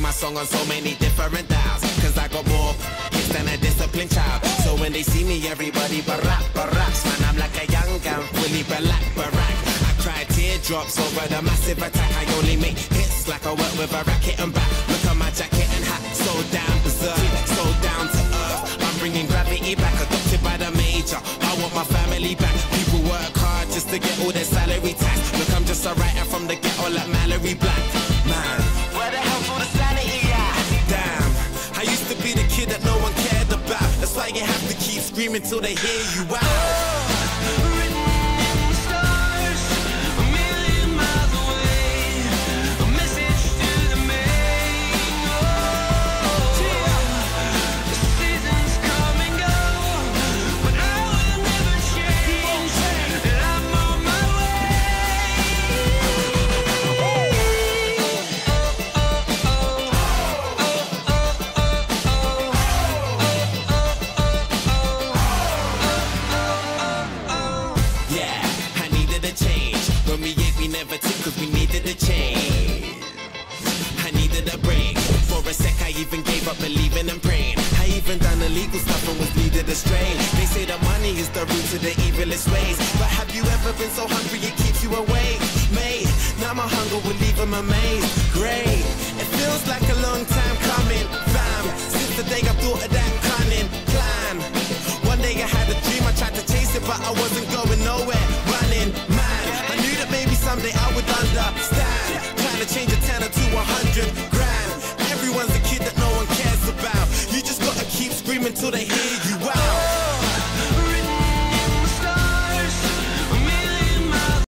my song on so many different dials, cause I got more hits than a disciplined child. So when they see me, everybody baracks. Man, I'm like a young and fully black barack. I cry teardrops over the massive attack. I only make hits like I work with a racket and back. Look at my jacket and hat, so down berserk, so down to earth. I'm bringing gravity back, adopted by the major. I want my family back. People work hard just to get all their salary tax. Look, I'm just a writer from the ghetto like Mallory Black. Man, where the hell's all the sanity at? Damn, I used to be the kid that no one cared about. That's why you have to keep screaming till they hear you out. Never took cause we needed a change. I needed a break. For a sec I even gave up believing and praying. I even done illegal stuff and was leaded astray. They say that money is the root of the evilest ways, but have you ever been so hungry it keeps you awake? Mate, now my hunger will leave them amazed. Great, it feels like a long time coming, fam. Since the day I thought of that cunning plan. One day I had a dream, I tried to chase it, but I wasn't going nowhere. Running, man, I knew that maybe someday I would understand. Trying to change a 10 to 100 grand. Everyone's a kid that no one cares about. You just gotta keep screaming till they hear you.